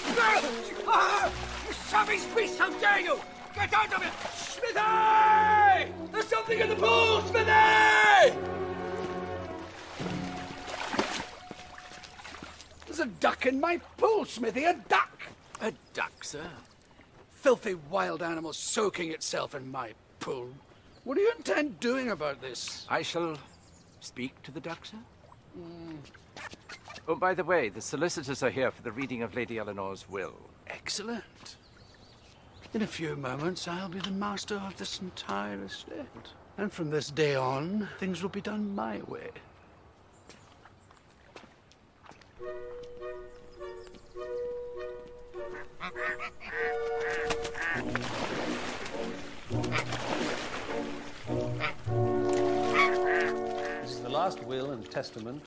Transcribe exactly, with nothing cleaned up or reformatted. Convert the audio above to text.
Ah, you savage beast, how dare you! Get out of it! Smithee! There's something in the pool, Smithee! There's a duck in my pool, Smithee, a duck! A duck, sir? Filthy wild animal soaking itself in my pool. What do you intend doing about this? I shall speak to the duck, sir. Mm. Oh, by the way, the solicitors are here for the reading of Lady Eleanor's will. Excellent. In a few moments, I'll be the master of this entire estate. And from this day on, things will be done my way. This is the last will and testament